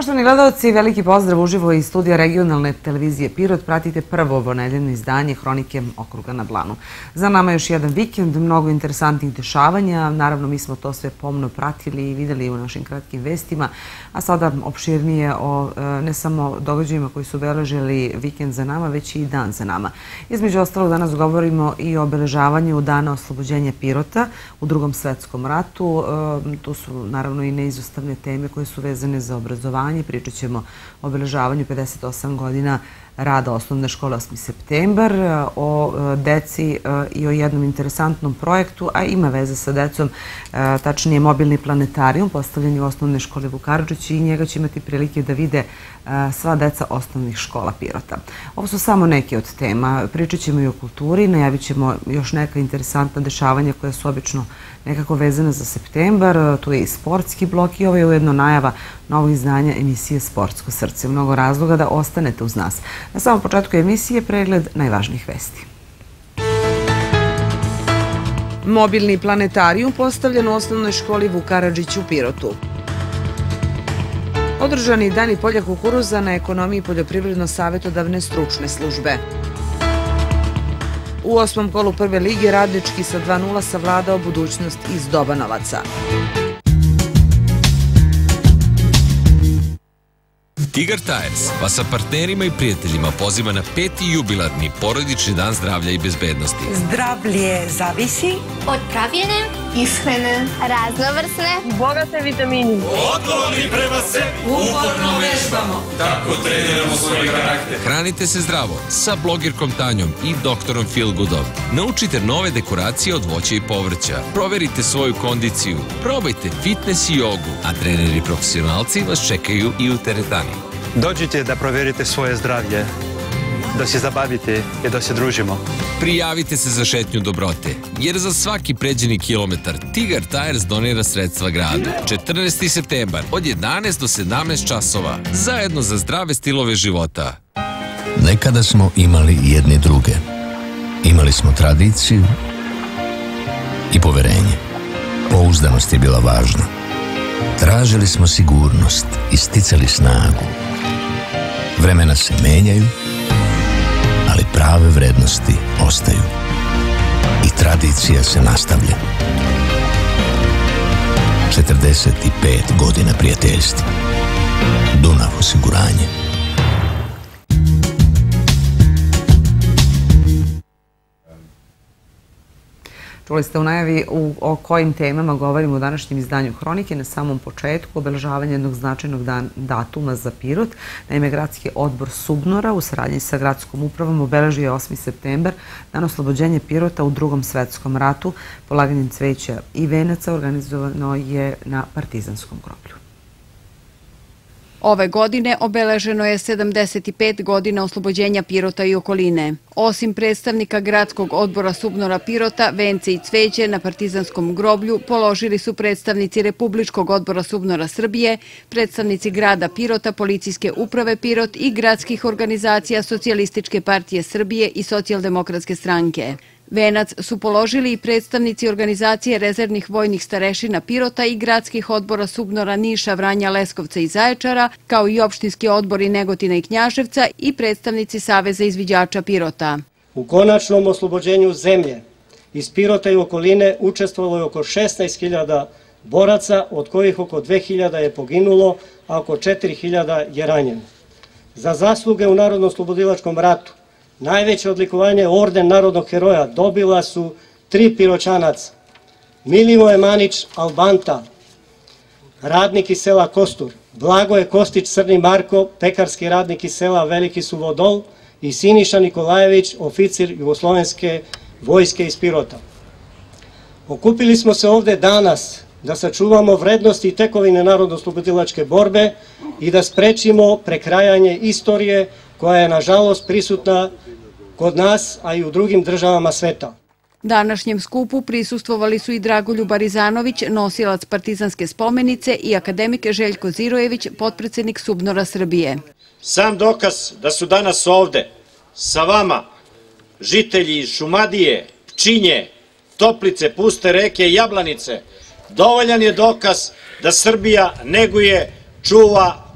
Poštovani gledalci, veliki pozdrav uživo iz studija regionalne televizije Pirot. Pratite prvo ovonedeljno izdanje Hronike okruga na Blanu. Za nama je još jedan vikend, mnogo interesantnih dešavanja. Naravno, mi smo to sve pomno pratili i videli u našim kratkim vestima, a sada opširnije o ne samo događajima koji su obeležili vikend za nama, već i dan za nama. Između ostalog, danas govorimo i o obeležavanju Dana oslobođenja Pirota u Drugom svetskom ratu. Tu su naravno i neizostavne teme koje su vezane za obrazovanje. Pričat ćemo o obeležavanju 58 godina rada osnovne škole 8. septembar, o deci i o jednom interesantnom projektu, a ima veze sa decom, tačnije mobilni planetarijum postavljen u osnovne škole Vuk Karadžić i njega će imati prilike da vide sva deca osnovnih škola Pirota. Ovo su samo neke od tema. Pričat ćemo i o kulturi, najavit ćemo još neka interesantna dešavanja koja su obično nekako vezana za septembar. Tu je i sportski blok i ovo je ujedno najava novog izdanja emisije Sportsko srce. Mnogo razloga da ostanete uz nas. Na samom početku emisije pregled najvažnijih vesti. Mobilni planetarijum postavljen u osnovnoj školi Vuk Karadžić u Pirotu. Održani dani polja kukuruza na ekonomiji poljoprivredno-savjetodavne stručne službe. U 8. kolu prve lige Radnički sa 2:0 savladao budućnost iz Dobanovaca. Tigar Tires vas sa partnerima i prijateljima poziva na 5. jubilarni porodični dan zdravlja i bezbednosti. Zdravlje zavisi od pravilne ishrane, raznovrsne i bogate vitamini. Odgovorni prema sebi, uporno vežbamo, tako treniramo svoj karakter. Hranite se zdravo sa blogirkom Tanjom i doktorom Feelgoodom. Naučite nove dekoracije od voća i povrća. Proverite svoju kondiciju. Probajte fitness i jogu, a treneri profesionalci vas čekaju i u teretani. Dođite da proverite svoje zdravlje, da se zabavite i da se družimo. Prijavite se za šetnju dobrote, jer za svaki pređeni kilometar Tigar Tires donira sredstva gradu. 14. septembar od 11 do 17 časova, zajedno za zdrave stilove života. Nekada smo imali jedni druge. Imali smo tradiciju i poverenje. Pouzdanost je bila važna. Tražili smo sigurnost i sticali snagu. Vremena se menjaju, ali prave vrednosti ostaju. I tradicija se nastavlja. 45 godina prijateljstva. Dunav osiguranje. Čuli ste u najavi o kojim temama govorimo u današnjem izdanju Hronike. Na samom početku obeležavanje jednog značajnog datuma za Pirot. Naime, Gradski odbor Subnora u saradnji sa gradskom upravom obeležio je 8. septembar, dan oslobođenja Pirota u Drugom svetskom ratu. Polaganjem cveća i venaca organizovano je na Partizanskom groblju. Ove godine obeleženo je 75 godina oslobođenja Pirota i okoline. Osim predstavnika Gradskog odbora Subnora Pirota, vence i cveće na Partizanskom groblju položili su predstavnici Republičkog odbora Subnora Srbije, predstavnici grada Pirota, Policijske uprave Pirot i gradskih organizacija Socijalističke partije Srbije i Socijaldemokratske stranke. Venac su položili i predstavnici organizacije rezervnih vojnih starešina Pirota i gradskih odbora Subnora, Niša, Vranja, Leskovca i Zaječara, kao i opštinski odbori Negotina i Knjaževca i predstavnici Saveza izviđača Pirota. U konačnom oslobođenju zemlje iz Pirota i okoline učestvovalo je oko 16.000 boraca, od kojih oko 2.000 je poginulo, a oko 4.000 je ranjeno. Za zasluge u Narodno-oslobodilačkom ratu najveće odlikovanje Orden narodnog heroja dobila su 3 Piroćanaca. Milivoje Manić Albanta, radnik iz sela Kostur, Blagoje Kostić Crni Marko, pekarski radnik iz sela Veliki Suvodol i Siniša Nikolajević, oficir Jugoslovenske vojske iz Pirota. Okupili smo se ovde danas da sačuvamo vrednosti i tekovine narodno-oslobodilačke borbe i da sprečimo prekrajanje istorije koja je, nažalost, prisutna kod nas, a i u drugim državama sveta. Današnjem skupu prisustvovali su i Dragoljub Arizanović, nosilac Partizanske spomenice, i akademik Željko Zirojević, potpredsednik Subnora Srbije. Sam dokaz da su danas ovde sa vama žitelji iz Šumadije, Pčinje, Toplice, Puste reke i Jablanice dovoljan je dokaz da Srbija neguje, čuva,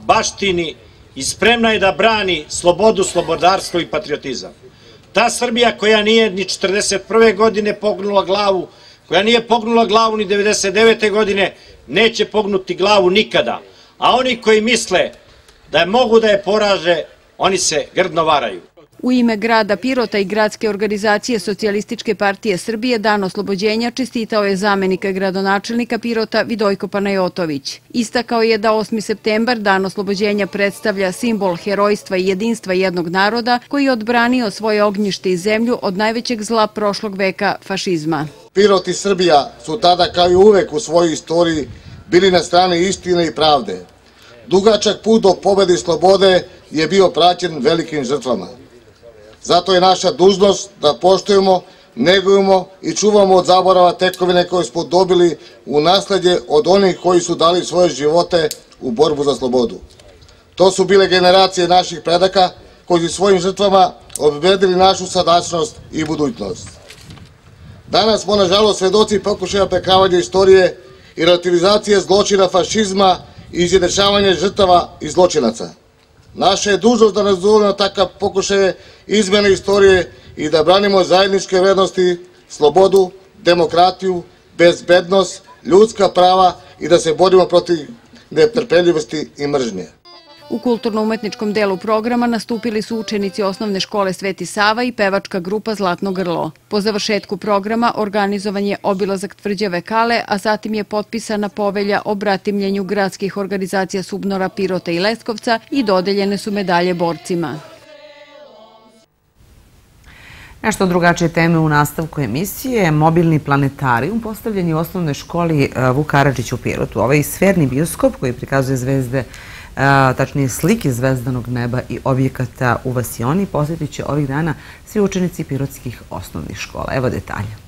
baštini i spremna je da brani slobodu, slobodarstvo i patriotizam. Ta Srbija koja nije ni 1941. godine pognula glavu, koja nije pognula glavu ni 1999. godine, neće pognuti glavu nikada. A oni koji misle da mogu da je poraže, oni se grdno varaju. U ime grada Pirota i gradske organizacije Socijalističke partije Srbije Dan oslobođenja čestitao je zamenika gradonačelnika Pirota Vidojko Panajotović. Istakao je da 8. septembar Dan oslobođenja predstavlja simbol herojstva i jedinstva jednog naroda koji je odbranio svoje ognjište i zemlju od najvećeg zla prošlog veka, fašizma. Pirot i Srbija su tada kao i uvek u svojoj istoriji bili na strani istine i pravde. Dugačak put do pobede i slobode je bio praćen velikim žrtvama. Zato je naša dužnost da poštujemo, negujemo i čuvamo od zaborava tekovine koje smo dobili u nasledđe od onih koji su dali svoje živote u borbu za slobodu. To su bile generacije naših predaka koji su svojim žrtvama obezbedili našu sadačnost i budućnost. Danas smo, nažalost, svedoci pokušaja prekravanja istorije i relativizacije zločina fašizma i izjednačavanja žrtava i zločinaca. Naša je dužnost da nazovemo takav pokušaj izmene istorije i da branimo zajedničke vrednosti, slobodu, demokratiju, bezbednost, ljudska prava i da se borimo protiv netrpeljivosti i mržnje. U kulturno-umetničkom delu programa nastupili su učenici osnovne škole Sveti Sava i pevačka grupa Zlatno grlo. Po završetku programa organizovan je obilazak tvrđave Kale, a zatim je potpisana povelja o bratimljenju gradskih organizacija Subnora, Pirota i Leskovca i dodeljene su medalje borcima. Nešto drugačije teme u nastavku emisije. Mobilni planetarijum postavljen je u osnovnoj školi Vuk Karadžić u Pirotu. Ovaj sferni bioskop koji prikazuje zvezde, tačnije slike zvezdanog neba i objekata u Vasioni, posjetit će ovih dana svi učenici pirotskih osnovnih škola. Evo detalja.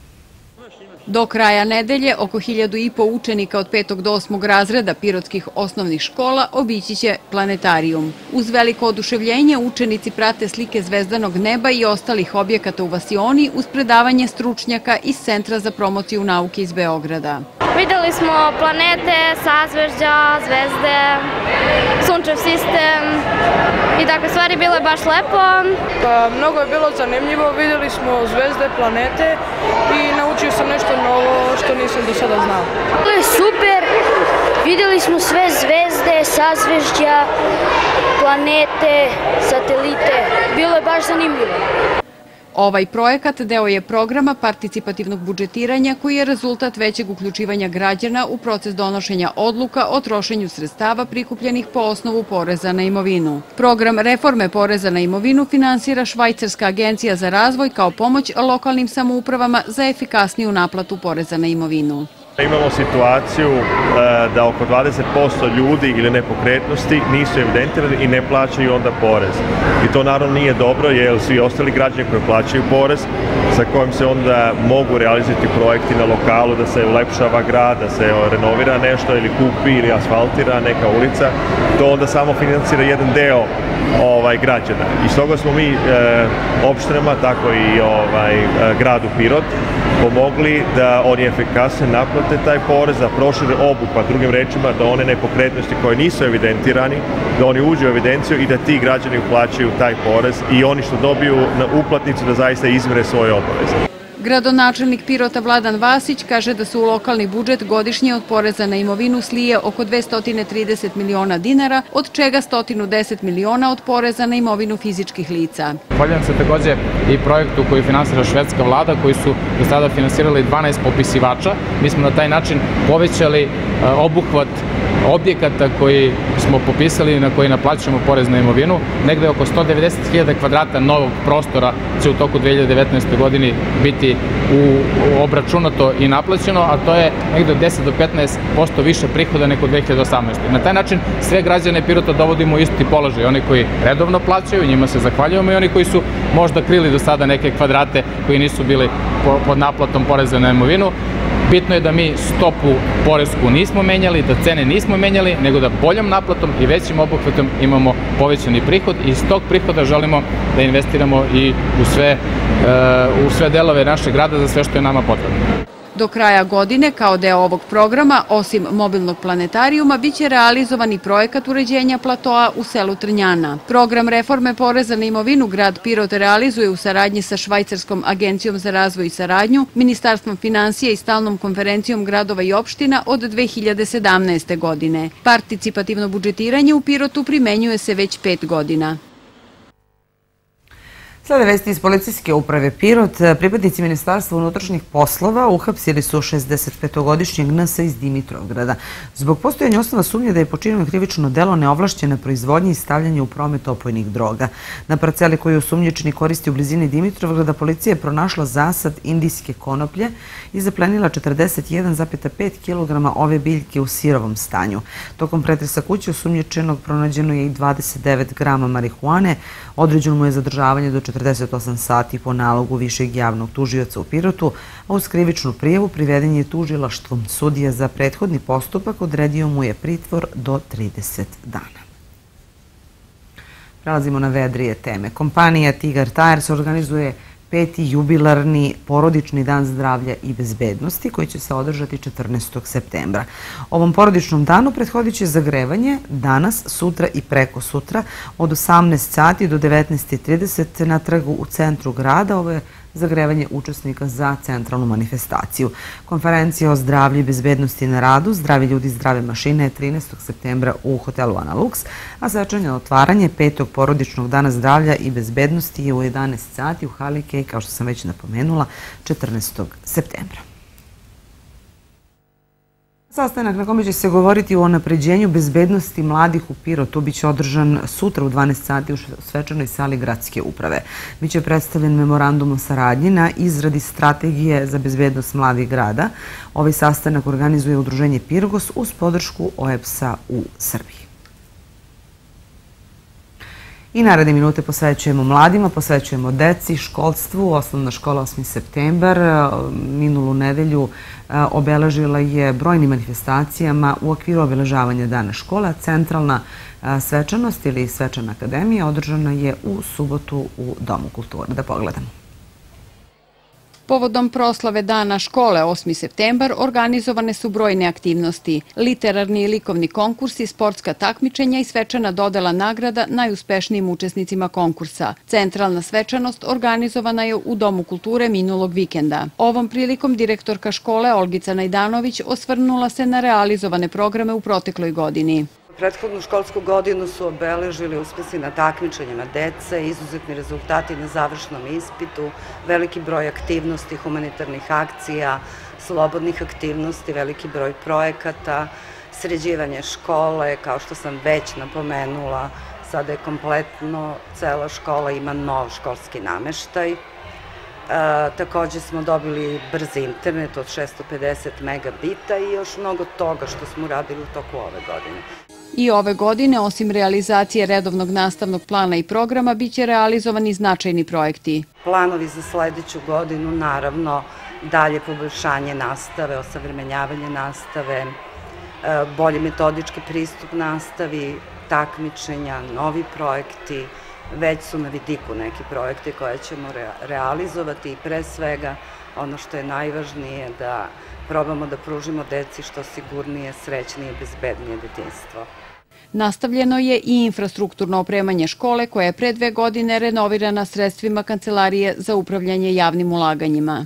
Do kraja nedelje oko 1500 učenika od 5. do 8. razreda pirotskih osnovnih škola obići će planetarijum. Uz veliko oduševljenje učenici prate slike zvezdanog neba i ostalih objekata u Vasioni uz predavanje stručnjaka iz Centra za promociju nauke iz Beograda. Videli smo planete, sazvežđa, zvezde, sunčev sistem i takve stvari, bilo je baš lepo. Mnogo je bilo zanimljivo, videli smo zvezde, planete i naučio sam nešto novo što nisam do sada znao. To je super, videli smo sve zvezde, sazvežđa, planete, satelite, bilo je baš zanimljivo. Ovaj projekat deo je programa participativnog budžetiranja koji je rezultat većeg uključivanja građana u proces donošenja odluka o trošenju sredstava prikupljenih po osnovu poreza na imovinu. Program reforme poreza na imovinu finansira Švajcarska agencija za razvoj kao pomoć lokalnim samoupravama za efikasniju naplatu poreza na imovinu. Imamo situaciju da oko 20% ljudi ili nepokretnosti nisu evidentirani i ne plaćaju onda porez. I to naravno nije dobro jer svi ostali građani koji plaćaju porez, sa kojim se onda mogu realizirati projekti na lokalu, da se ulepšava grad, da se renovira nešto ili kupi ili asfaltira neka ulica, to onda samo financira jedan deo građana. I stoga smo mi opštinama, tako i gradu Pirot, pomogli da oni efikasno naplate taj porez, da prošire obuhvat, drugim rečima da one nepokretnosti koje nisu evidentirani, da oni uđu u evidenciju i da ti građani uplaćaju taj porez i oni što dobiju na uplatnicu da zaista izmire svoje obaveze. Gradonačelnik Pirota Vladan Vasić kaže da se u lokalni budžet godišnje od poreza na imovinu slije oko 230 miliona dinara, od čega 110 miliona od poreza na imovinu fizičkih lica. Zahvaljujem se takođe i projektu koji finansira švedska vlada, koji su do sada finansirali 12 popisivača. Mi smo na taj način povećali obuhvat objekata koji smo popisali i na koji naplaćujemo porez na imovinu. Negde oko 190.000 kvadrata novog prostora će u toku 2019. godini biti obračunato i naplaćeno, a to je negde od 10 do 15% više prihoda nego 2018. Na taj način sve građane Pirota dovodimo u isti položaj. Oni koji redovno plaćaju, njima se zahvaljujemo, i oni koji su možda krili do sada neke kvadrate koji nisu bili pod naplatom poreza na imovinu. Bitno je da mi stopu poresku nismo menjali, da cene nismo menjali, nego da boljom naplatom i većim obuhvatom imamo povećani prihod i iz tog prihoda želimo da investiramo i u sve delove našeg grada za sve što je nama potrebno. Do kraja godine, kao deo ovog programa, osim mobilnog planetarijuma, biće realizovan i projekat uređenja platoa u selu Trnjana. Program reforme poreza na imovinu grad Pirot realizuje u saradnji sa Švajcarskom agencijom za razvoj i saradnju, Ministarstvom finansija i stalnom konferencijom gradova i opština od 2017. godine. Participativno budžetiranje u Pirotu primenjuje se već 5 godina. Slede vesti iz policijske uprave Pirot, pripadnici Ministarstva unutrašnjih poslova uhapsili su 65-godišnjeg NS iz Dimitrovgrada. Zbog postojanja osnova sumnje da je počinjeno krivično delo neovlašćene proizvodnje i stavljanje u promet opojnih droga. Na parceli koju osumnjičeni koristi u blizini Dimitrovgrada policija je pronašla zasad indijske konoplje i zaplenila 41,5 kg ove biljke u sirovom stanju. Tokom pretresa kuće osumnjičenog pronađeno je i 29 grama marihuane, određeno mu je zadržavanje do 48 sati po nalogu višeg javnog tužioca u Pirotu, a uz krivičnu prijavu priveden je tužilaštvom. Sudija za prethodni postupak odredio mu je pritvor do 30 dana. Prelazimo na vedrije teme. Kompanija Tigar Tires organizuje 5. jubilarni porodični dan zdravlja i bezbednosti koji će se održati 14. septembra. Ovom porodičnom danu prethodit će zagrevanje danas, sutra i preko sutra od 18 sati do 19:30 na trgu u centru grada. Ovo je zagrevanje učesnika za centralnu manifestaciju. Konferencija o zdravlju i bezbednosti na radu, zdravi ljudi, zdrave mašine je 13. septembra u hotelu Ana Lux, a svečano otvaranje 5. porodičnog dana zdravlja i bezbednosti je u 11 sati u hali Kej, kao što sam već napomenula, 14. septembra. Sastanak na kome će se govoriti o unapređenju bezbednosti mladih u Pirotu biće održan sutra u 12 sati u svečanoj sali gradske uprave. Biće predstavljen memorandum o saradnji na izradi strategije za bezbednost mladih grada. Ovaj sastanak organizuje udruženje Pirgos uz podršku OEBS-a u Srbiji. I naredne minute posvećujemo mladima, posvećujemo deci, školstvu. Osnovna škola 8. septembar minulu nedelju obeležila je brojnim manifestacijama u okviru obeležavanja Dana škola. Centralna svečanost ili svečana akademija održana je u subotu u Domu kulture. Da pogledamo. Povodom proslave Dana škole 8. septembar organizovane su brojne aktivnosti, literarni i likovni konkursi, sportska takmičenja i svečana dodela nagrada najuspešnijim učesnicima konkursa. Centralna svečanost organizovana je u Domu kulture minulog vikenda. Ovom prilikom direktorka škole Olgica Najdanović osvrnula se na realizovane programe u protekloj godini. Prethodnu školsku godinu su obeležili uspesi na takmičenjima dece, izuzetni rezultati na završnom ispitu, veliki broj aktivnosti, humanitarnih akcija, slobodnih aktivnosti, veliki broj projekata, sređivanje škole, kao što sam već napomenula, sada je kompletno cela škola ima nov školski nameštaj. Takođe smo dobili brzi internet od 650 megabita i još mnogo toga što smo uradili u toku ove godine. I ove godine, osim realizacije redovnog nastavnog plana i programa, biće realizovani značajni projekti. Planovi za sledeću godinu, naravno, dalje poboljšanje nastave, osavremenjavanje nastave, bolji metodički pristup nastavi, takmičenja, novi projekti. Već su na vidiku neki projekti koje ćemo realizovati i pre svega ono što je najvažnije da probamo da pružimo deci što sigurnije, srećnije i bezbednije detinjstvo. Nastavljeno je i infrastrukturno opremanje škole koja je pre 2 godine renovirana sredstvima Kancelarije za upravljanje javnim ulaganjima.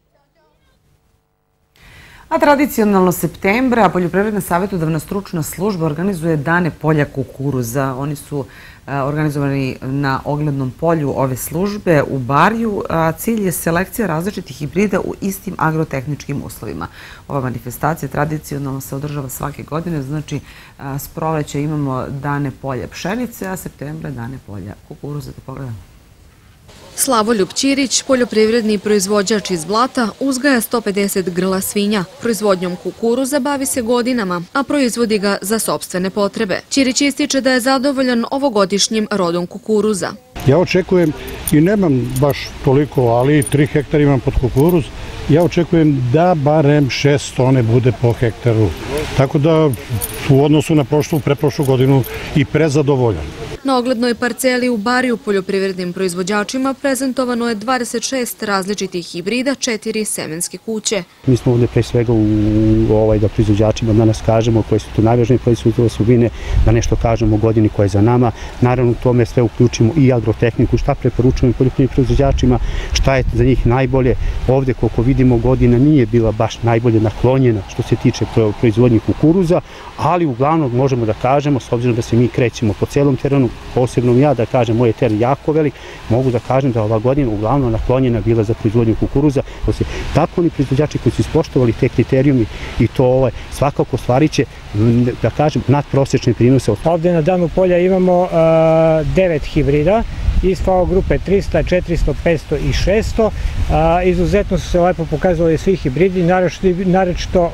A tradicionalno septembra Poljoprivredna savjetodavna stručna služba organizuje Dane polja kukuruza. Oni su organizovani na oglednom polju ove službe u Barju. Cilj je selekcija različitih hibrida u istim agrotehničkim uslovima. Ova manifestacija tradicionalno se održava svake godine, znači s proleća imamo Dane polja pšenice, a septembra Dane polja kukuruza. Da pogledamo. Slavoljub Ćirić, poljoprivredni proizvođač iz Blata, uzgaja 150 grla svinja. Proizvodnjom kukuruza bavi se godinama, a proizvodi ga za sopstvene potrebe. Ćirić ističe da je zadovoljan ovogodišnjim rodom kukuruza. Ja očekujem, i nemam baš toliko, ali 3 hektara imam pod kukuruz, ja očekujem da barem 6 tone bude po hektaru. Tako da u odnosu na preprošlu godinu i prezadovoljan. Na oglednoj parceli u Bariju poljoprivrednim proizvođačima prezentovano je 26 različitih hibrida, 4 semenske kuće. Mi smo ovdje pre svega da proizvođačima danas kažemo koje su to najvažnije proizvodne osobine, da nešto kažemo o godini koja je za nama. Naravno u tome sve uključimo i agrotehniku, šta preporučujemo poljoprivrednim proizvođačima, šta je za njih najbolje. Ovdje koliko vidimo godina nije bila baš najbolje naklonjena što se tiče proizvodnje kukuruza, ali uglavnom možemo da kažemo, s obzirom da se mi krećemo po celom terenu, posebno ja da kažem, moj je teren jako velik, mogu da kažem da ova godina uglavnom naklonjena bila za proizvodnju kukuruza. Tako oni proizvođači koji su ispoštovali te kriterijumi i to svakako stvarit će, da kažem, nadprosečne prinose. Ovdje na danu polja imamo 9 hibrida iz FAO grupe 300, 400, 500 i 600. Izuzetno su se lepo pokazali svi hibridi, naročito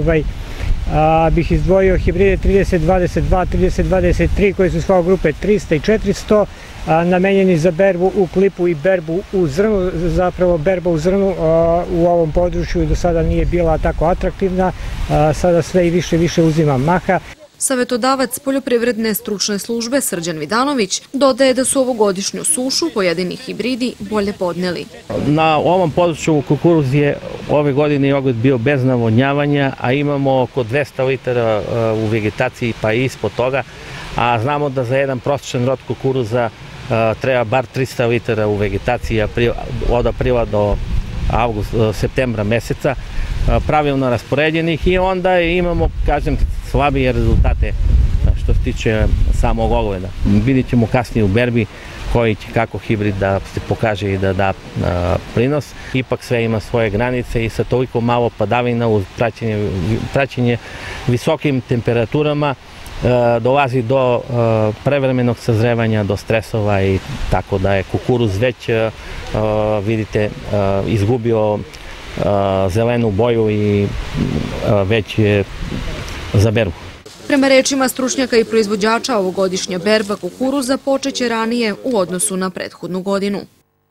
bih izdvojio hibride 3022, 3023 koji su iz FAO grupe 300 i 400, namenjeni za berbu u klipu i berbu u zrnu. Zapravo berba u zrnu u ovom području do sada nije bila tako atraktivna, sada sve i više uzima maha. Savetodavac poljoprivredne stručne službe Srđan Vidanović dodaje da su ovogodišnju sušu pojedini hibridi bolje podneli. Na ovom području kukuruz je ove godine i ogled bio bez navodnjavanja, a imamo oko 200 litara u vegetaciji pa i ispod toga, a znamo da za jedan prosječan rod kukuruza treba bar 300 litara u vegetaciji od aprila do septembra meseca, pravilno raspoređenih, i onda imamo, kažem, slabije rezultate što se tiče samog ogleda. Vidjet ćemo kasnije u berbi koji će kako hibrid da se pokaže i da da prinos. Ipak sve ima svoje granice i sa toliko malo padavina uz praćenje visokim temperaturama dolazi do prevremenog sazrevanja, do stresova, i tako da je kukuruz već, vidite, izgubio zelenu boju i već je za berbu. Prema rečima stručnjaka i proizvođača, ovogodišnja berba kukuruza počeće ranije u odnosu na prethodnu godinu.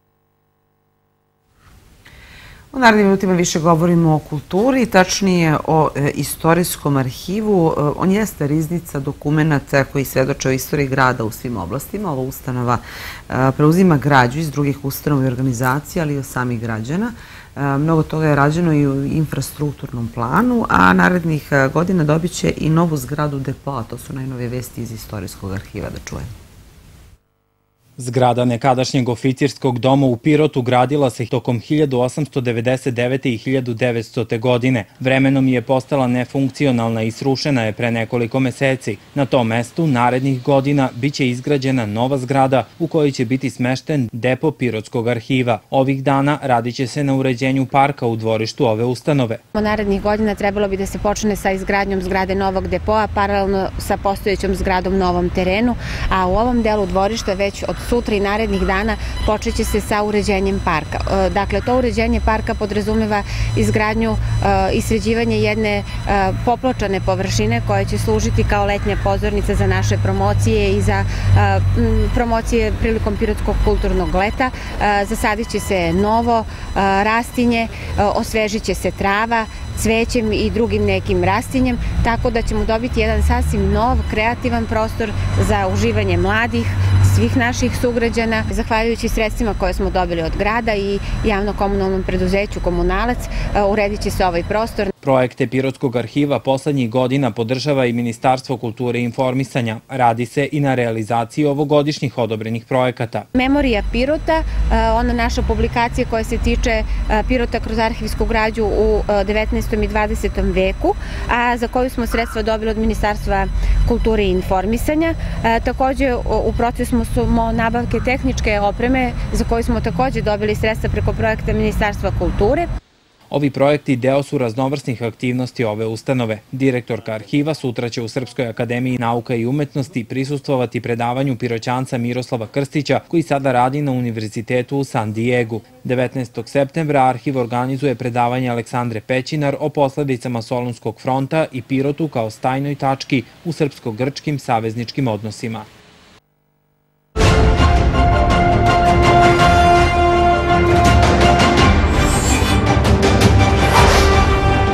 U narednim minutima više govorimo o kulturi, tačnije o istorijskom arhivu. On jeste riznica dokumenata koji svedoče o istoriji grada u svim oblastima. Ova ustanova preuzima građu iz drugih ustanova i organizacija, ali i od samih građana. Mnogo toga je rađeno i u infrastrukturnom planu, a narednih godina dobit će i novu zgradu depoa. To su najnovije vesti iz istorijskog arhiva, da čujemo. Zgrada nekadašnjeg oficirskog doma u Pirotu gradila se tokom 1899. i 1900. godine. Vremenom je postala nefunkcionalna i srušena je pre nekoliko meseci. Na tom mestu narednih godina biće izgrađena nova zgrada u kojoj će biti smešten depo Pirotskog arhiva. Ovih dana radit će se na uređenju parka u dvorištu ove ustanove. Narednih godina trebalo bi da se počne sa izgradnjom zgrade novog depoa, paralelno sa postojećom zgradom novom terenu, a u ovom delu dvorišta već od sutra i narednih dana počeće se sa uređenjem parka. Dakle, to uređenje parka podrazumeva izgradnju i sređivanje jedne popločane površine koja će služiti kao letnja pozornica za naše promocije i za promocije prilikom Pirotskog kulturnog leta. Zasadit će se novo rastinje, osvežit će se trava, cvećem i drugim nekim rastinjem, tako da ćemo dobiti jedan sasvim nov, kreativan prostor za uživanje mladih, svih naših sugrađana. Zahvaljujući sredstvima koje smo dobili od grada i javno-komunalnom preduzeću Komunalac, uredit će se ovaj prostor. Projekte Pirotskog arhiva poslednjih godina podržava i Ministarstvo kulture i informisanja. Radi se i na realizaciji ovogodišnjih odobrenih projekata. Memorija Pirota, ona naša publikacija koja se tiče Pirota kroz arhivsku građu u 19. i 20. veku, a za koju smo sredstva dobili od Ministarstva kulture i informisanja. Takođe, u procesu smo nabavke tehničke opreme za koju smo takođe dobili sredstva preko projekta Ministarstva kulture. Ovi projekti deo su raznovrsnih aktivnosti ove ustanove. Direktorka arhiva sutra će u Srpskoj akademiji nauka i umetnosti prisustvovati predavanju Piroćanca Miroslava Krstića, koji sada radi na univerzitetu u San Diegu. 19. septembra arhiv organizuje predavanje Aleksandre Pećinar o posledicama Solunskog fronta i Pirotu kao stajnoj tački u srpsko-grčkim savezničkim odnosima.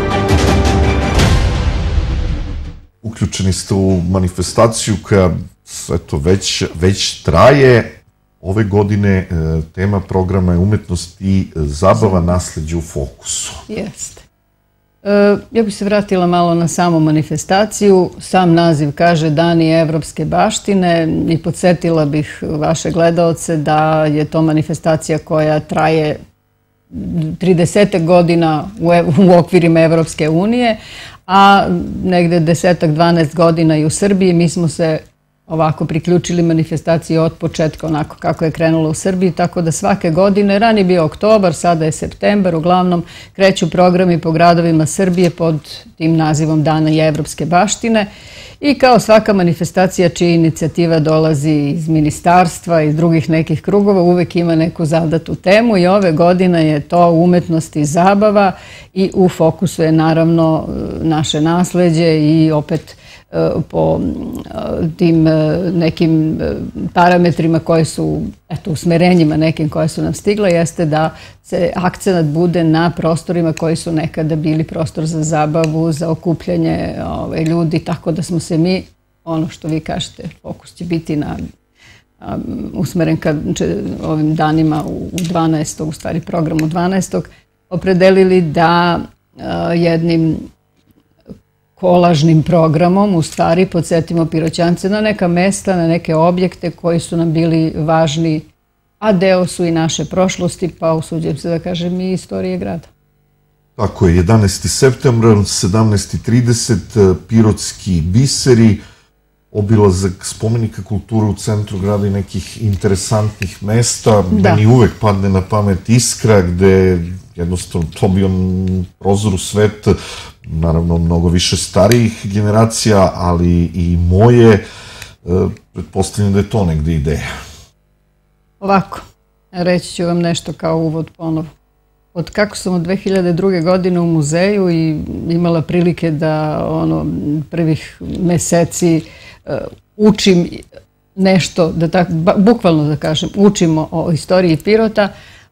Uključeni ste u manifestaciju koja eto, već traje. Ove godine tema programa je umetnost i zabava, nasleđe u fokusu. Jeste. Ja bih se vratila malo na samu manifestaciju. Sam naziv kaže Dani evropske baštine i podsjetila bih vaše gledaoce da je to manifestacija koja traje 30 godina u okvirima Evropske unije, a negde 10-12 godina i u Srbiji. Mi smo se ovako priključili manifestaciji od početka, onako kako je krenulo u Srbiji, tako da svake godine, ranije bio oktobar, sada je septembar, uglavnom kreću programi po gradovima Srbije pod tim nazivom Dana i evropske baštine. I kao svaka manifestacija čija inicijativa dolazi iz ministarstva, iz drugih nekih krugova, uvek ima neku zadatu temu i ove godine je to umetnost i zabava i u fokusu je naravno naše nasleđe i opet po tim nekim parametrima koje su, eto, usmerenjima nekim koje su nam stigle, jeste da se akcenat bude na prostorima koji su nekada bili prostor za zabavu, za okupljanje ljudi, tako da smo se mi, ono što vi kažete, fokus će biti usmeren ka ovim danima u 12. u stvari programu 12. opredelili da jednim kolažnim programom, u stvari, podsjetimo Piroćance na neka mesta, na neke objekte koji su nam bili važni, a deo su i naše prošlosti, pa usuđujem se da kažem i istorije grada. Tako je, 11. septembra, 17.30, Pirotski biseri, obilazak spomenika kulture u centru grada i nekih interesantnih mesta. Meni uvek padne na pamet Iskra, gde jednostavno to bio prozor u svet, naravno mnogo više starijih generacija, ali i moje. Pretpostavljam da je to negde ideja. Ovako, reći ću vam nešto kao uvod ponovo. Od kako sam od 2002. godine u muzeju i imala prilike da prvih meseci učim nešto, bukvalno da kažem, učimo o istoriji Pirota,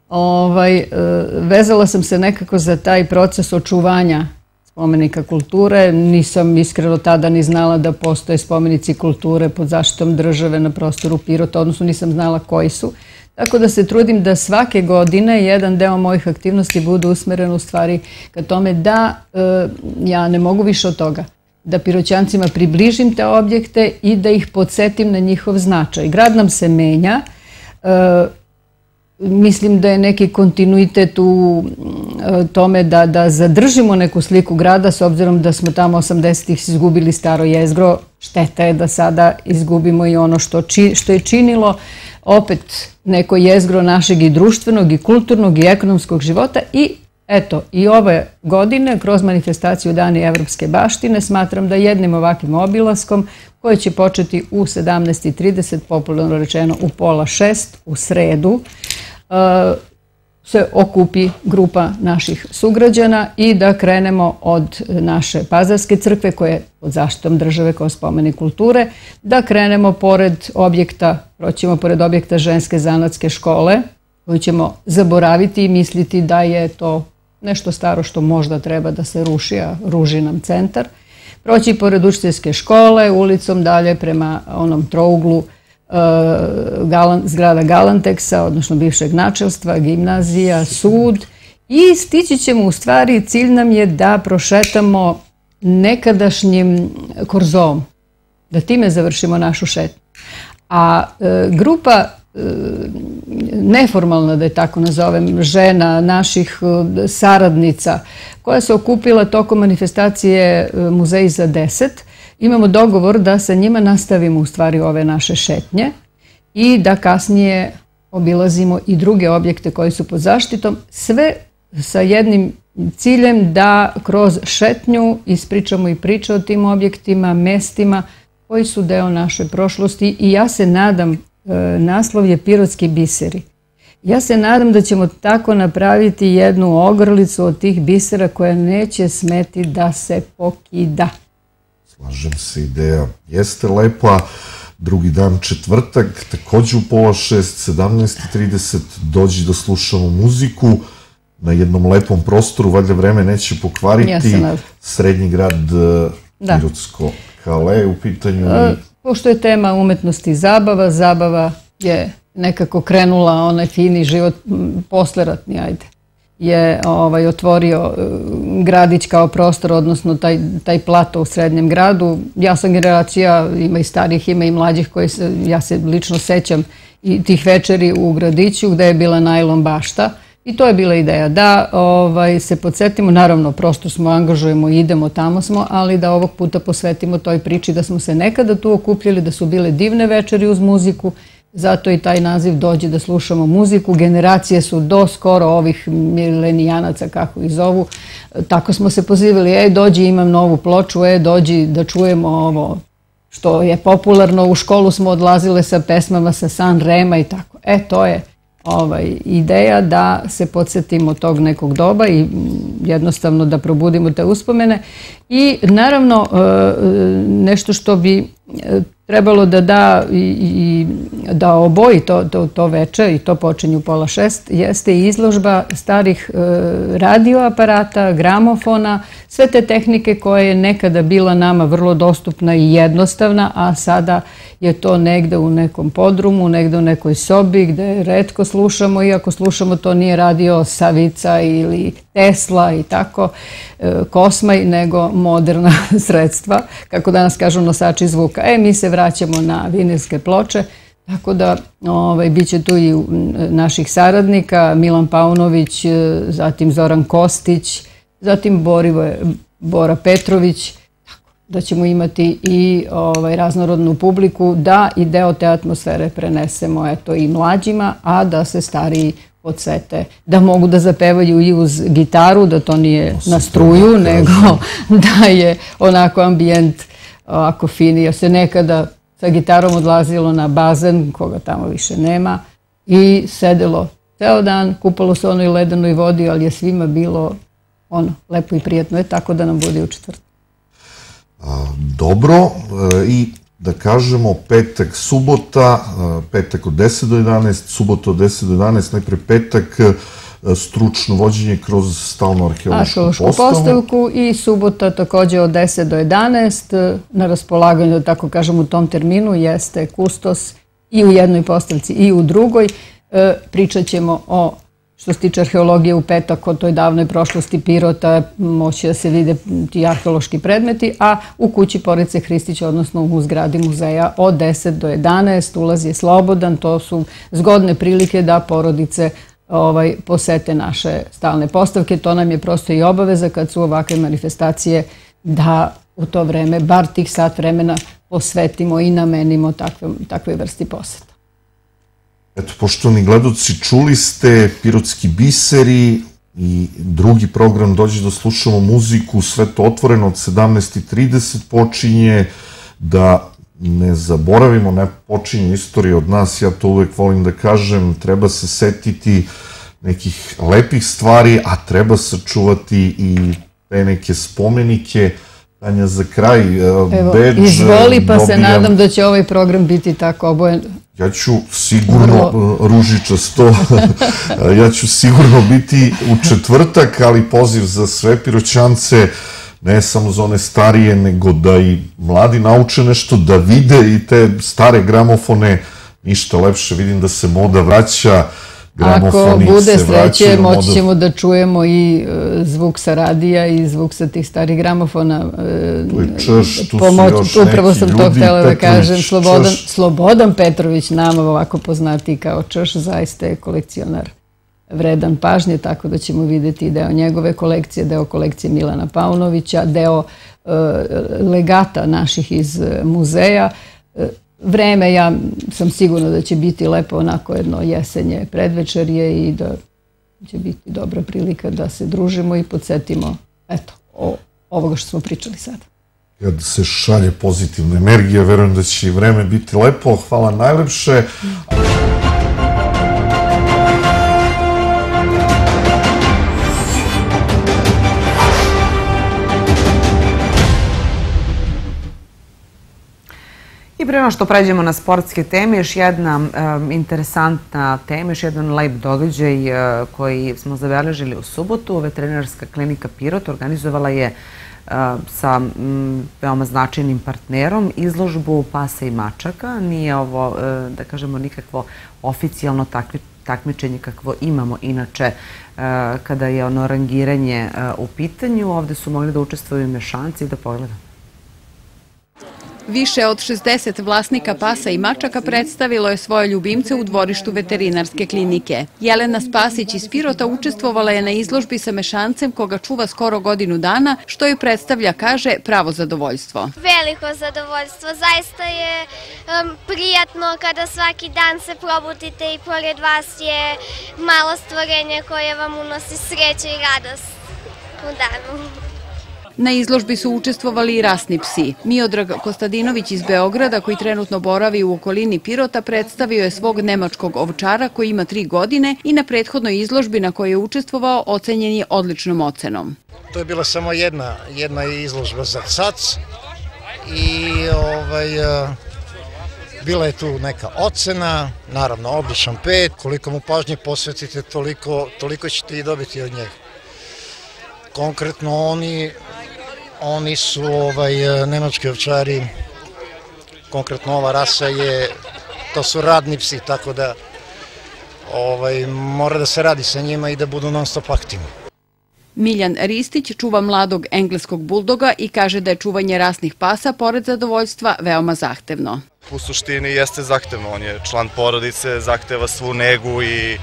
vezala sam se nekako za taj proces očuvanja spomenika kulture. Nisam iskreno tada ni znala da postoje spomenici kulture pod zaštitom države na prostoru Pirota, odnosno nisam znala koji su. Tako da se trudim da svake godine jedan deo mojih aktivnosti bude usmeren u stvari ka tome da ja ne mogu više od toga, da Piroćancima približim te objekte i da ih podsjetim na njihov značaj. Grad nam se menja, mislim da je neki kontinuitet u tome da zadržimo neku sliku grada, s obzirom da smo tamo 80-ih izgubili staro jezgro. Šteta je da sada izgubimo i ono što je činilo opet neko jezgro našeg i društvenog i kulturnog i ekonomskog života. I eto, i ove godine kroz manifestaciju Dani evropske baštine smatram da jednim ovakvim obilaskom koji će početi u 17.30, popularno rečeno u 5:30 u sredu, se okupi grupa naših sugrađana i da krenemo od naše Pazarske crkve koja je pod zaštitom države kao spomenik kulture, da krenemo pored objekta, proćemo pored objekta ženske zanatske škole koju ćemo zaboraviti i misliti da je to nešto staro što možda treba da se ruši, a ruži nam centar. Proći pored učiteljske škole, ulicom dalje prema onom trouglu zgrada Galanteksa, odnosno bivšeg načelstva, gimnazija, sud, i stići ćemo, u stvari cilj nam je da prošetamo nekadašnjim korzovom, da time završimo našu šetnju. A grupa neformalna, da je tako nazovem, žena, naših saradnica, koja se okupila tokom manifestacije Muzej za 10, imamo dogovor da sa njima nastavimo u stvari ove naše šetnje i da kasnije obilazimo i druge objekte koji su pod zaštitom, sve sa jednim ciljem da kroz šetnju ispričamo i priče o tim objektima, mestima koji su deo naše prošlosti. I ja se nadam, naslov je Pirotski biseri. Ja se nadam da ćemo tako napraviti jednu ogrlicu od tih bisera koja neće smeti da se pokida. Slažem se, ideja jeste lepa. Drugi dan, četvrtak, takođe u 5:30, 17.30, dođi da slušamo muziku na jednom lepom prostoru, valjda vreme neće pokvariti. Srednji grad Pirotsko Kale u pitanju. Pošto je tema umetnosti i zabava, zabava je nekako krenula, onaj fini život posleratni, je otvorio gradić kao prostor, odnosno taj plato u srednjem gradu. Ja sam generacija, ima i starih, ima i mlađih, ja se lično sećam i tih večeri u gradiću gde je bila najlon bašta. I to je bila ideja da se podsjetimo, naravno prostor smo, angažujemo, idemo, tamo smo, ali da ovog puta posvetimo toj priči da smo se nekada tu okupljali, da su bile divne večeri uz muziku, zato i taj naziv Dođi da slušamo muziku. Generacije su do skoro ovih milenijanaca, kako ih zovu, tako smo se pozivali, dođi imam novu ploču, dođi da čujemo ovo što je popularno, u školu smo odlazile sa pesmama sa San Rema i tako. To je ideja da se podsjetimo tog nekog doba i jednostavno da probudimo te uspomene. I naravno nešto što bi trebalo da oboji to veče, i to počinje u 5:30, jeste izložba starih radioaparata, gramofona, sve te tehnike koje je nekada bila nama vrlo dostupna i jednostavna, a sada je to negde u nekom podrumu, negde u nekoj sobi gde retko slušamo, iako slušamo, to nije radio Savica ili Tesla i tako, Kosmaj, nego moderna sredstva, kako danas kažu nosači zvuka. Mi se vraćamo na vinilske ploče, tako da bit će tu i naših saradnika, Milan Paunović, zatim Zoran Kostić, zatim Bora Petrović, da ćemo imati i raznorodnu publiku, da i deo te atmosfere prenesemo i mlađima, a da se stariji podsete, da mogu da zapevaju i uz gitaru, da to nije na struju, nego da je onako ambijent ovako fini, jer se nekada sa gitarom odlazilo na bazen, koga tamo više nema, i sedelo ceo dan, kupalo se onoj ledenoj vodi, ali je svima bilo lepo i prijatno, tako da nam bude u četvrtak. Dobro, i da kažemo petak, subota, petak od 10 do 11, subota od 10 do 11, najpre petak, stručno vođenje kroz stalnu arheološku postavku i subota takođe od 10 do 11, na raspolaganju, da tako kažem, u tom terminu jeste kustos i u jednoj postavci i u drugoj. Pričat ćemo o, što se tiče arheologije, u petak o toj davnoj prošlosti Pirota, moći da se vide ti arheološki predmeti, a u kući Porice Hristića, odnosno u zgradi muzeja, od 10 do 11, ulaz je slobodan, to su zgodne prilike da porodice posete naše stalne postavke. To nam je prosto i obaveza kad su ovakve manifestacije, da u to vreme, bar tih sat vremena, posvetimo i namenimo takvoj vrsti poseta. Eto, poštovani gledoci, čuli ste Pirotski biseri i drugi program Dođi da slušamo muziku, sve to otvoreno od 17:30 počinje, da ne zaboravimo, ne počinje istorija od nas, ja to uvek volim da kažem, treba se setiti nekih lepih stvari, a treba sačuvati i te neke spomenike. Tanja, za kraj, bedž... Izvoli, pa se nadam da će ovaj program biti tako obojen. Ja ću sigurno, ružičasto, ja ću sigurno biti u četvrtak, ali poziv za sve Piroćance, ne samo za one starije, nego da i mladi nauče nešto, da vide i te stare gramofone, ništa lepše, vidim da se moda vraća, gramofoni se vraćaju. Ako bude sreće, moći ćemo da čujemo i zvuk sa radija i zvuk sa tih starih gramofona. Tu je Čš, tu su još neki ljudi, upravo sam to htjela da kažem, Slobodan Petrović, nama ovako poznati kao Čš, zaista je kolekcionar vredan pažnje, tako da ćemo vidjeti deo njegove kolekcije, deo kolekcije Milana Paunovića, deo legata naših iz muzeja. Vreme, ja sam sigurna da će biti lepo onako jedno jesenje predvečerje i da će biti dobra prilika da se družimo i podsjetimo ovoga što smo pričali sada. Kad se šalje pozitivna energija, verujem da će i vreme biti lepo. Hvala najlepše. I prema što pređemo na sportske teme, još jedna interesantna tema, još jedan lep događaj koji smo zabeležili u subotu. Veterinarska klinika Pirot organizovala je sa veoma značajnim partnerom izložbu pasa i mačaka. Nije ovo, da kažemo, nikakvo oficijalno takmičenje kakvo imamo inače kada je ono rangiranje u pitanju. Ovde su mogli da učestvuju i mešanci, da pogledamo. Više od 60 vlasnika pasa i mačaka predstavilo je svoje ljubimce u dvorištu veterinarske klinike. Jelena Spasić iz Pirota učestvovala je na izložbi sa mešancem koga čuva skoro godinu dana, što joj predstavlja, kaže, pravo zadovoljstvo. Veliko zadovoljstvo. Zaista je prijatno kada svaki dan se probudite i pored vas je malo stvorenje koje vam unosi sreću i radost u danu. Na izložbi su učestvovali i rasni psi. Miodrag Kostadinović iz Beograda, koji trenutno boravi u okolini Pirota, predstavio je svog nemačkog ovčara koji ima 3 godine i na prethodnoj izložbi na kojoj je učestvovao ocenjen je odličnom ocenom. To je bila samo jedna izložba za cac i bila je tu neka ocena, naravno odličan 5. Koliko mu pažnje posvetite, toliko ćete i dobiti od njega. Konkretno oni su nemački ovčari, konkretno ova rasa to su radni psi, tako da mora da se radi sa njima i da budu non stop aktivni. Miljan Ristić čuva mladog engleskog buldoga i kaže da je čuvanje rasnih pasa, pored zadovoljstva, veoma zahtevno. U suštini jeste zahtevno, on je član porodice, zahteva svu negu i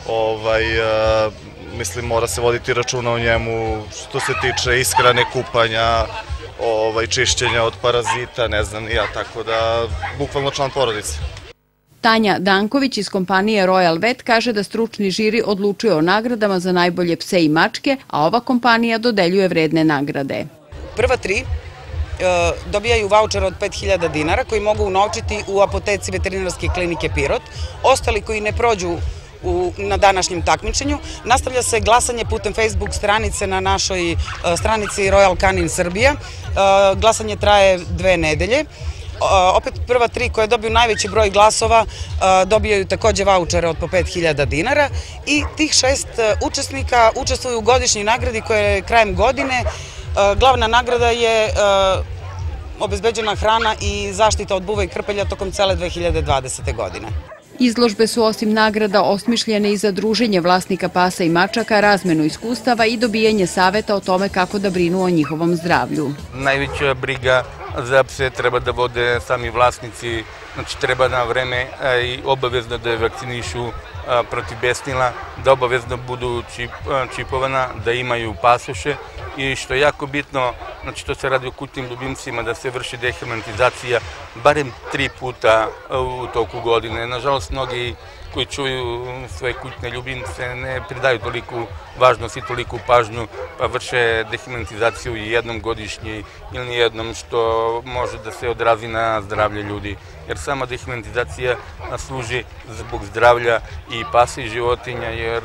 mislim, mora se voditi računa o njemu što se tiče ishrane, kupanja, čišćenja od parazita, ne znam, ja, tako da, bukvalno član porodice. Tanja Danković iz kompanije Royal Vet kaže da stručni žiri odlučuje o nagradama za najbolje pse i mačke, a ova kompanija dodeljuje vredne nagrade. Prva 3 dobijaju vaučer od 5000 dinara koji mogu unovčiti u apoteci veterinarske klinike Pirot. Ostali koji ne prođu na današnjem takmičenju, nastavlja se glasanje putem Facebook stranice na našoj stranici Royal Canin Srbija. Glasanje traje 2 nedelje. Opet prva 3 koje dobiju najveći broj glasova dobijaju takođe vaučere od po 5000 dinara i tih 6 učesnika učestvuju u godišnjoj nagradi koja je krajem godine. Glavna nagrada je obezbeđena hrana i zaštita od buva i krpelja tokom cele 2020. godine. Izložbe su osim nagrada osmišljene i za druženje vlasnika pasa i mačaka, razmenu iskustava i dobijanje saveta o tome kako da brinu o njihovom zdravlju. Najveća briga za pse treba da vode sami vlasnici, znači treba na vreme i obavezno da je vakcinišu protiv besnila, da obavezno budu čipovana, da imaju pasoše i što je jako bitno, znači to se radi o kućnim ljubimcima, da se vrši dehermentizacija barem 3 puta u toku godine. Nažalost, mnogi koji čuju svoje kućne ljubimce ne pridaju toliku važnost i toliku pažnju, pa vrše dehermentizaciju jednom godišnje ili nijednom, što može da se odrazi na zdravlje ljudi. Jer sama dehermentizacija služi zbog zdravlja i pasa i životinja, jer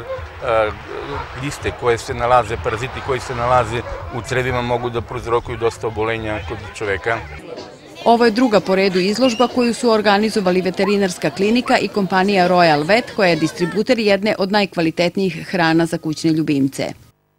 gliste koje se nalaze, paraziti koji se nalaze u crevima mogu da prouzrokuju dosta obolenja kod čoveka. Ovo je druga po redu izložba koju su organizovali veterinarska klinika i kompanija Royal Vet, koja je distributer jedne od najkvalitetnijih hrana za kućne ljubimce.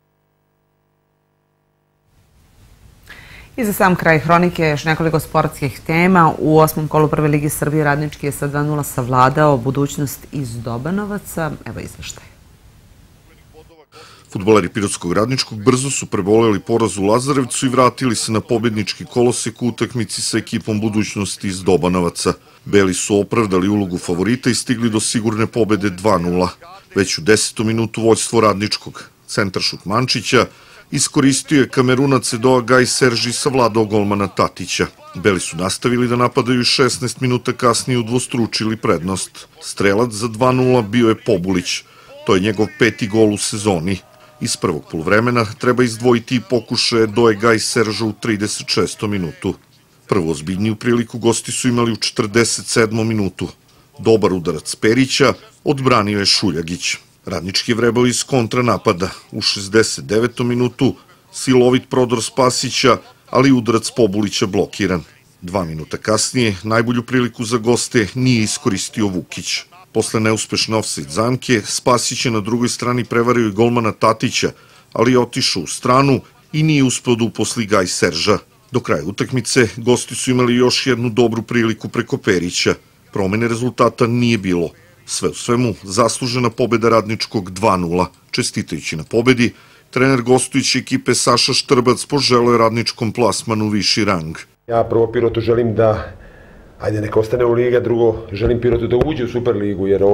I za sam kraj hronike još nekoliko sportskih tema. U 8. kolu Prve lige Srbije Radnički je sa 2:0 savladao budućnost iz Dobanovaca. Evo izveštaj. Fudbaleri Pirotskog Radničkog brzo su preboleli poraz u Lazarevcu i vratili se na pobjednički kolosek u utakmici sa ekipom budućnosti iz Dobanovaca. Beli su opravdali ulogu favorita i stigli do sigurne pobede 2:0. Već u 10. minutu vođstvo Radničkog. Centaršut Mančića iskoristio je Kamerunac Edoa Gaj Serži savladao golmana Tatića. Beli su nastavili da napadaju i 16 minuta kasnije udvostručili prednost. Strelac za 2:0 bio je Pobulić. To je njegov 5. gol u sezoni. Iz prvog poluvremena treba izdvojiti i pokušaje Edoe Gaj Serža u 36. minutu. Prvu ozbiljniju priliku gosti su imali u 47. minutu. Dobar udarac Perića odbranio je Šuljagić. Radnički je vrebao iz kontranapada. U 69. minutu silovit prodor Spasića, ali udarac Pobulića blokiran. 2 minuta kasnije najbolju priliku za goste nije iskoristio Vukić. Posle neuspešne ofsajd zamke, Spasić je na drugoj strani prevario i golmana Tatića, ali je otišao u stranu i nije uspeo da uposli Gaj Serža. Do kraja utakmice gosti su imali još jednu dobru priliku preko Perića. Promene rezultata nije bilo. Sve u svemu, zaslužena pobeda Radničkog 2:0. Čestitajući na pobedi, trener gostujuće ekipe Saša Štrbac poželeo je Radničkom plasmanu viši rang. Ja prvo Pirotu želim da, ajde neka ostane u liga, drugo želim Pirotu da uđe u Superligu, jer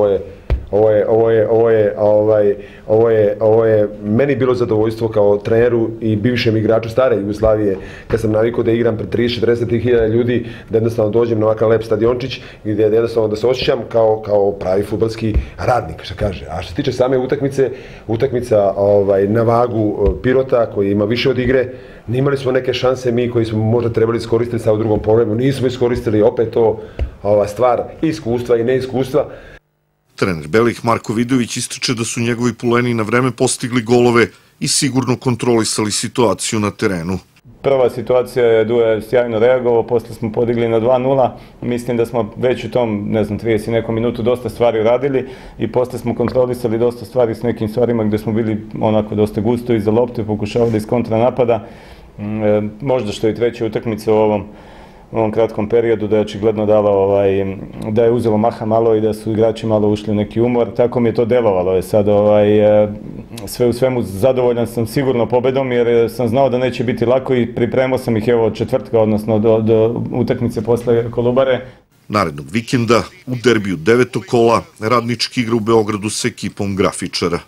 ovo je meni bilo zadovoljstvo kao treneru i bivšem igraču stare Jugoslavije, kad sam navikao da igram pred 30-40 hiljada ljudi, da jednostavno dođem na ovakav lep stadiončić i da jednostavno da se osjećam kao pravi fudbalski radnik, što kaže. A što se tiče same utakmica na vagu Pirota, koji ima više od igre, imali smo neke šanse mi koji smo možda trebali iskoristiti sa u drugom problemu, nismo iskoristili, opet to stvar iskustva i neiskustva. Trener Belih Marko Vidović ističe da su njegovi puleni na vreme postigli golove i sigurno kontrolisali situaciju na terenu. Prva situacija je Duje sjajno reagovao, posle smo podigli na 2:0, mislim da smo već u tom, 30 i nekom minutu dosta stvari uradili i posle smo kontrolisali dosta stvari s nekim stvarima gde smo bili onako dosta gusto iza lopte, pokušavali iz kontranapada, možda što je treća utakmica u ovom kratkom periodu, da je očigledno da je uzelo maha malo i da su igrači malo ušli u neki umor. Tako mi je to delovalo. Sad sve u svemu zadovoljan sam sigurno pobedom, jer sam znao da neće biti lako i pripremao sam ih od četvrtka, odnosno do utakmice posle Kolubare. Narednog vikenda u derbiju 9. kola Radnički igra u Beogradu sa ekipom Grafičara.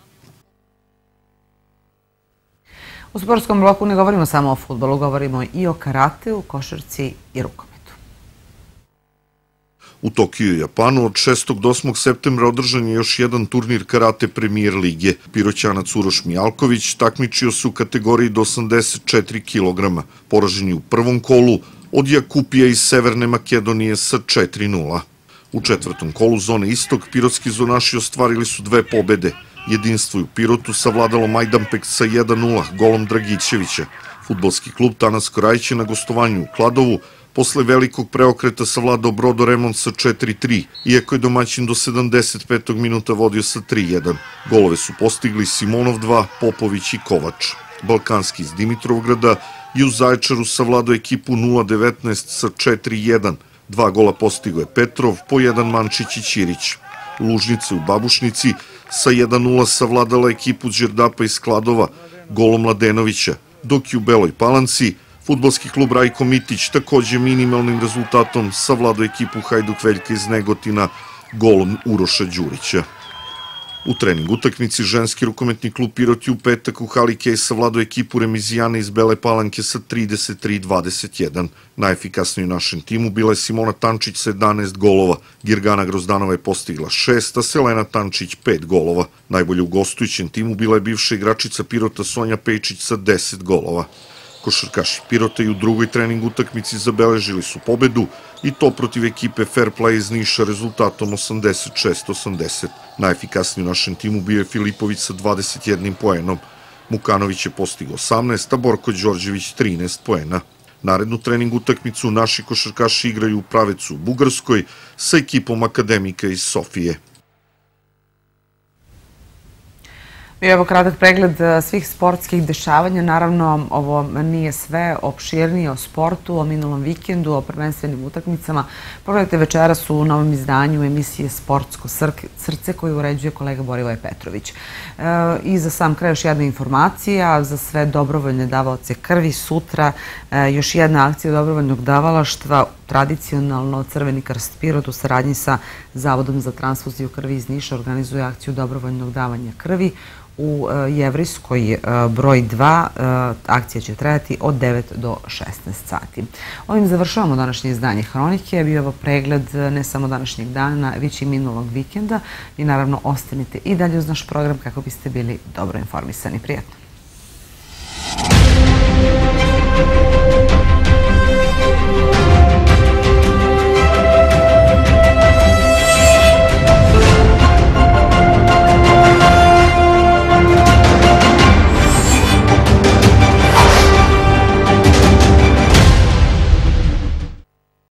U sportskom bloku ne govorimo samo o fudbalu, govorimo i o karateu, košarci i rukometu. U Tokiju i Japanu od 6. do 8. septembra održan je još jedan turnir karate premijer lige. Piroćanac Uroš Mijalković takmičio se u kategoriji do 84 kg. Poražen je u prvom kolu od Jakupija iz Severne Makedonije sa 4:0. U četvrtom kolu zone Istok pirotski zonaši ostvarili su 2 pobede. Jedinstvo u Pirotu savladalo Majdanpek sa 1:0 golom Dragićevića. Fudbalski klub Tanas Korajić je na gostovanju u Kladovu posle velikog preokreta savladao Brodo Remont sa 4:3, iako je domaćin do 75. minuta vodio sa 3:1. Golove su postigli Simonov 2, Popović i Kovač. Balkanski iz Dimitrovgrada je u Zaječaru savladao ekipu 0-19 sa 4:1. 2 gola postigao je Petrov, po 1 Mančić i Ćirić. Lužnice u Babušnici sa 1:0 savladala ekipu Đerdapa iz Kladova golom Mladenovića, dok je u Beloj Palanci fudbalski klub Rajko Mitić takođe minimalnim rezultatom savladao ekipu Hajduk Veljka iz Negotina golom Uroša Đurića. U trening utakmici ženski rukometni klub Pirot je u petak u hali Kej savladao ekipu Remizijana iz Bele Palanke sa 33-21. Najefikasniji u našem timu bila je Simona Tančić sa 11 golova, Girgana Grozdanova je postigla 6, a Selena Tančić 5 golova. Najbolje u gostujućem timu bila je bivša igračica Pirota Sonja Pejčić sa 10 golova. Košarkaši Pirota i u drugoj trening utakmici zabeležili su pobedu i to protiv ekipe Fair Play iz Niša rezultatom 86-80. Najefikasniji u našem timu bio je Filipović sa 21 poenom. Mukanović je postigao 18, a Borko Đorđević 13 poena. Narednu trening utakmicu naši košarkaši igraju u Pravecu u Bugarskoj sa ekipom Akademika iz Sofije. Evo kratak pregled svih sportskih dešavanja. Naravno, ovo nije sve, opširnije o sportu, o minulom vikendu, o prvenstvenim utakmicama. Pogledajte večeras u novom izdanju emisije Sportsko srce koju uređuje kolega Borivoje Petrović. I za sam kraj još jedna informacija za sve dobrovoljne davaoce krvi. Sutra još jedna akcija dobrovoljnog davalaštva, tradicionalno Crveni krst Pirot u saradnji sa Zavodom za transfuziju krvi iz Niša organizuje akciju dobrovoljnog davanja krvi u Jevrejskoj broj 2. Akcija će trajati od 9 do 16 sati. Ovim završavamo današnje izdanje Hronike. Bio je ovo pregled ne samo današnjeg dana, već i minulog vikenda. I naravno ostanite i dalje uz naš program kako biste bili dobro informisani. Prijatno!